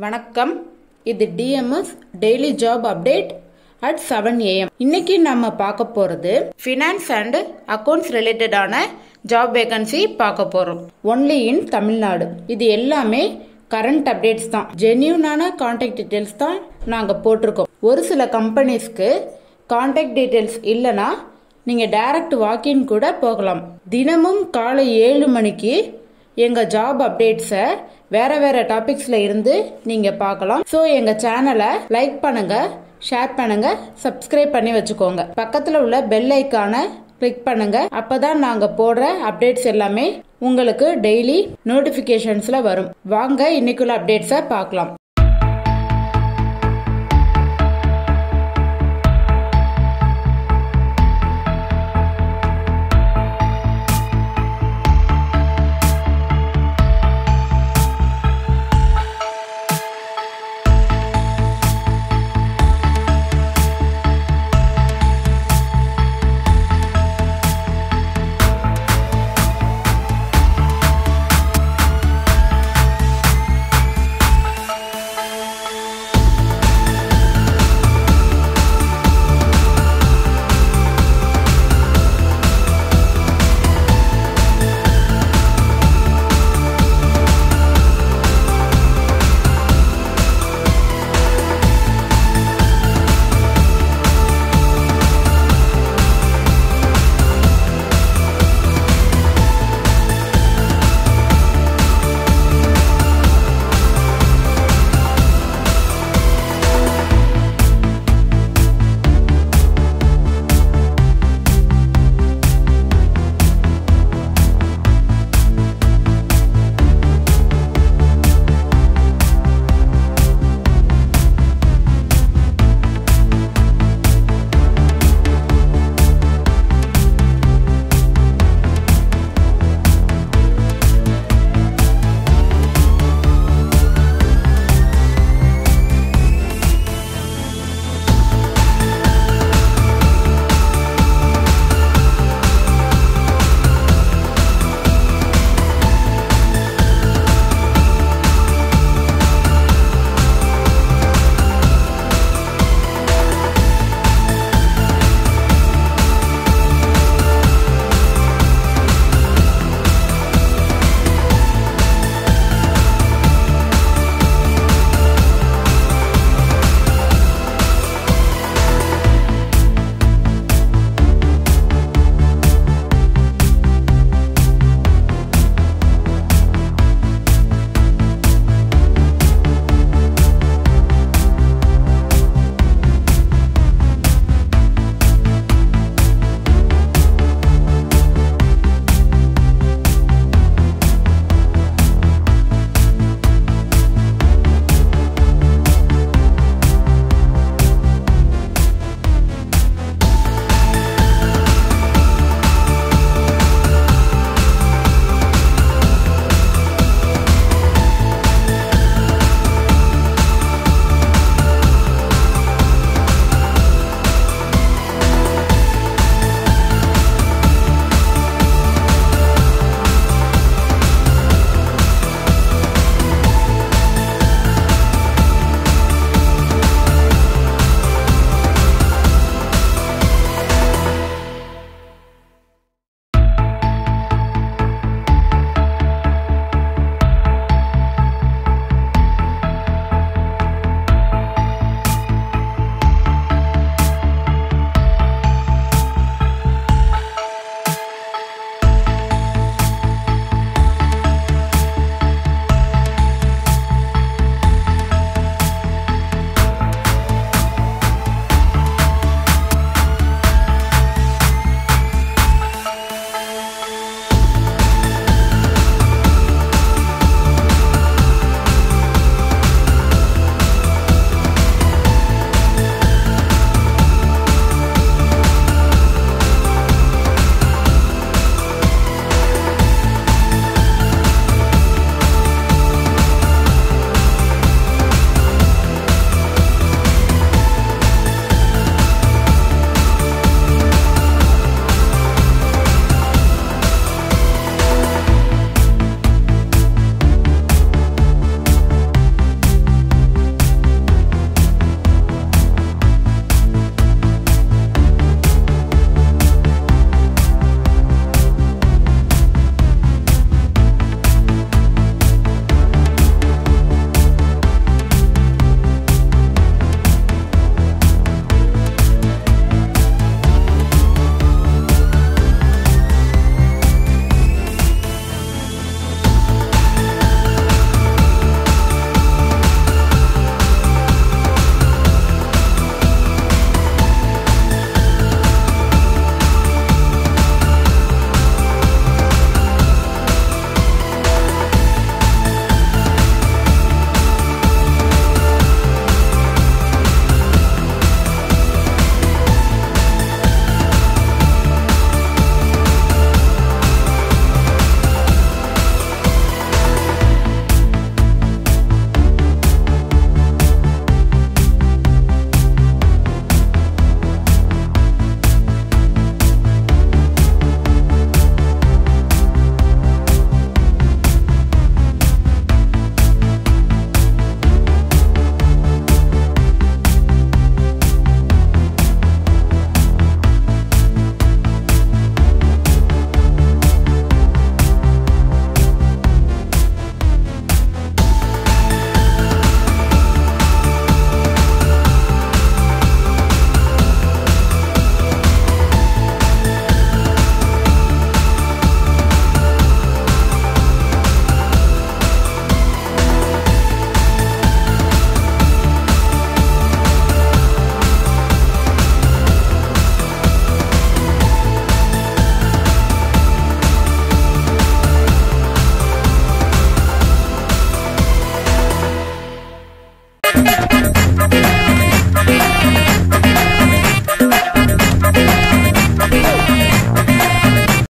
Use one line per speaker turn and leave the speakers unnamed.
வணக்கம். இது DMS daily job update at 7 AM. இன்னைக்கு நம்ம பார்க்க போறது ஃபினான்ஸ் அண்ட் அக்கவுண்ட்ஸ் ரிலேட்டடான ஜாப் வேகன்சி பார்க்க போறோம். Only in Tamil Nadu. இது எல்லாமே கரண்ட் அப்டேட்ஸ் தான். ஜென்யூனான கான்டாக்ட் டீடைல்ஸ் தான் நாங்க போட்டிருக்கோம். ஒரு சில கம்பெனிஸ்க்கு கான்டாக்ட் டீடைல்ஸ் இல்லைன்னா நீங்க டைரக்ட் வாக்கின் கூட போகலாம். தினமும் காலை 7 மணிக்கு எங்க ஜாப் அப்டேட்ஸை வேற டாபிக்ஸ்ல இருந்து நீங்க பார்க்கலாம். ஸோ எங்க சேனலை லைக் பண்ணுங்க, ஷேர் பண்ணுங்க, சப்ஸ்கிரைப் பண்ணி வச்சுக்கோங்க. பக்கத்துல உள்ள பெல் ஐக்கானை கிளிக் பண்ணுங்க. அப்பதான் நாங்க போடுற அப்டேட்ஸ் எல்லாமே உங்களுக்கு டெய்லி நோட்டிபிகேஷன்ஸ்ல வரும். வாங்க இன்னைக்குள்ள அப்டேட்ஸை பார்க்கலாம்.